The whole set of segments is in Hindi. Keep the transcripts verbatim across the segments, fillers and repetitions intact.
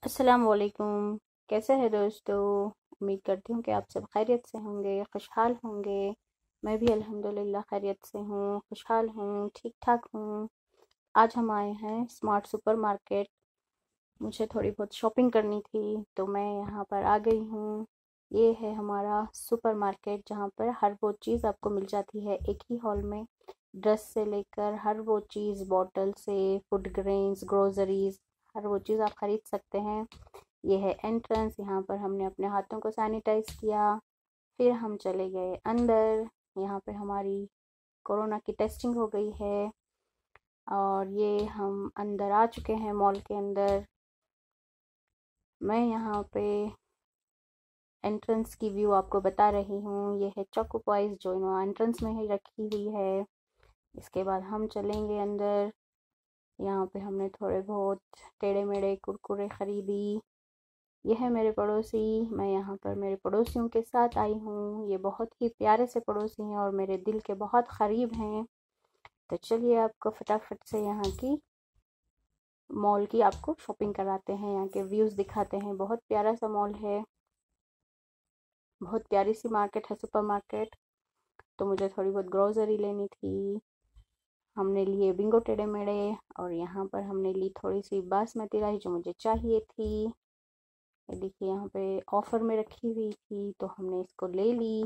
अस्सलाम वालेकुम। कैसे हैं दोस्तों? उम्मीद करती हूँ कि आप सब खैरियत से होंगे, खुशहाल होंगे। मैं भी अल्हम्दुलिल्लाह खैरियत से हूँ, खुशहाल हूँ, ठीक ठाक हूँ। आज हम आए हैं स्मार्ट सुपर मार्केट। मुझे थोड़ी बहुत शॉपिंग करनी थी तो मैं यहाँ पर आ गई हूँ। ये है हमारा सुपर मार्केट जहाँ पर हर वो चीज़ आपको मिल जाती है एक ही हॉल में। ड्रेस से लेकर हर वो चीज़, बॉटल से फूड ग्रेन्स, ग्रोसरीज, हर वो चीज़ आप खरीद सकते हैं। ये है एंट्रेंस। यहाँ पर हमने अपने हाथों को सैनिटाइज किया, फिर हम चले गए अंदर। यहाँ पे हमारी कोरोना की टेस्टिंग हो गई है और ये हम अंदर आ चुके हैं मॉल के अंदर। मैं यहाँ पे एंट्रेंस की व्यू आपको बता रही हूँ। ये है चोको पॉइज जो इन्होंने एंट्रेंस में ही रखी हुई है। इसके बाद हम चलेंगे अंदर। यहाँ पे हमने थोड़े बहुत टेढ़े मेढ़े कुरकुरे खरीदी। ये है मेरे पड़ोसी। मैं यहाँ पर मेरे पड़ोसियों के साथ आई हूँ। ये बहुत ही प्यारे से पड़ोसी हैं और मेरे दिल के बहुत करीब हैं। तो चलिए आपको फटाफट से यहाँ की मॉल की आपको शॉपिंग कराते हैं, यहाँ के व्यूज़ दिखाते हैं। बहुत प्यारा सा मॉल है, बहुत प्यारी सी मार्केट है, सुपर मार्केट। तो मुझे थोड़ी बहुत ग्रोसरी लेनी थी। हमने लिए बिंगो टेढ़े मेढ़े और यहाँ पर हमने ली थोड़ी सी बासमती राइस जो मुझे चाहिए थी। ये देखिए यहाँ पे ऑफर में रखी हुई थी तो हमने इसको ले ली।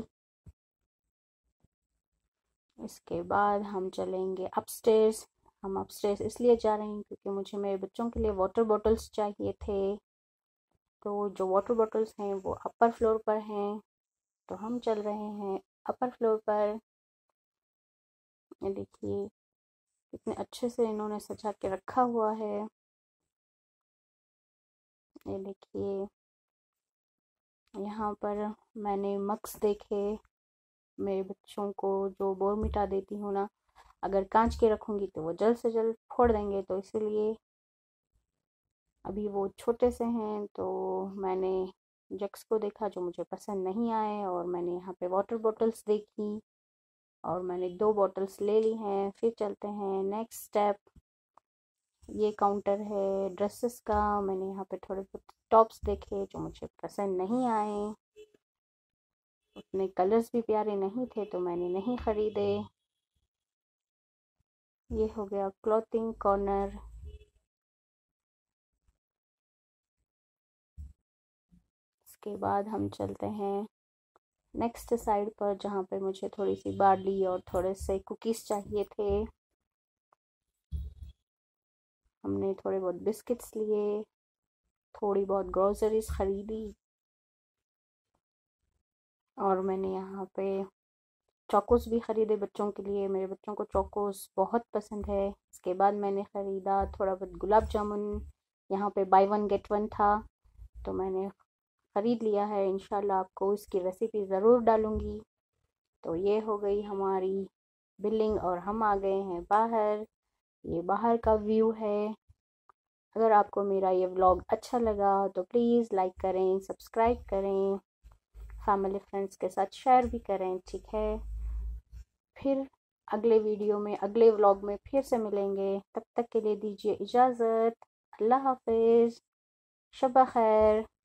इसके बाद हम चलेंगे अपस्टेयर्स। हम अपस्टेयर्स इसलिए जा रहे हैं क्योंकि मुझे मेरे बच्चों के लिए वाटर बॉटल्स चाहिए थे। तो जो वाटर बॉटल्स हैं वो अपर फ्लोर पर हैं, तो हम चल रहे हैं अपर फ्लोर पर। ये देखिए कितने अच्छे से इन्होंने सजा के रखा हुआ है। ये देखिए यहाँ पर मैंने मग्स देखे। मेरे बच्चों को जो बोर्नविटा देती हूँ ना, अगर कांच के रखूँगी तो वो जल्द से जल्द फोड़ देंगे, तो इसीलिए अभी वो छोटे से हैं। तो मैंने जग्स को देखा जो मुझे पसंद नहीं आए और मैंने यहाँ पे वाटर बॉटल्स देखी और मैंने दो बॉटल्स ले ली हैं। फिर चलते हैं नेक्स्ट स्टेप। ये काउंटर है ड्रेसेस का। मैंने यहाँ पे थोड़े बहुत टॉप्स देखे जो मुझे पसंद नहीं आए, उतने कलर्स भी प्यारे नहीं थे तो मैंने नहीं ख़रीदे। ये हो गया क्लॉथिंग कॉर्नर। इसके बाद हम चलते हैं नेक्स्ट साइड पर जहाँ पे मुझे थोड़ी सी बार्ली और थोड़े से कुकीज़ चाहिए थे। हमने थोड़े बहुत बिस्किट्स लिए, थोड़ी बहुत ग्रोसरीज ख़रीदी और मैंने यहाँ पे चोकोस भी ख़रीदे बच्चों के लिए। मेरे बच्चों को चोकोस बहुत पसंद है। इसके बाद मैंने ख़रीदा थोड़ा बहुत गुलाब जामुन। यहाँ पे बाय वन गेट वन था तो मैंने ख़रीद लिया है। इंशाल्लाह आपको इसकी रेसिपी ज़रूर डालूँगी। तो ये हो गई हमारी बिलिंग और हम आ गए हैं बाहर। ये बाहर का व्यू है। अगर आपको मेरा ये व्लॉग अच्छा लगा तो प्लीज़ लाइक करें, सब्सक्राइब करें, फैमिली फ्रेंड्स के साथ शेयर भी करें, ठीक है? फिर अगले वीडियो में, अगले व्लॉग में फिर से मिलेंगे। तब तक के लिए दीजिए इजाज़त। अल्लाह हाफिज़। शब खैर।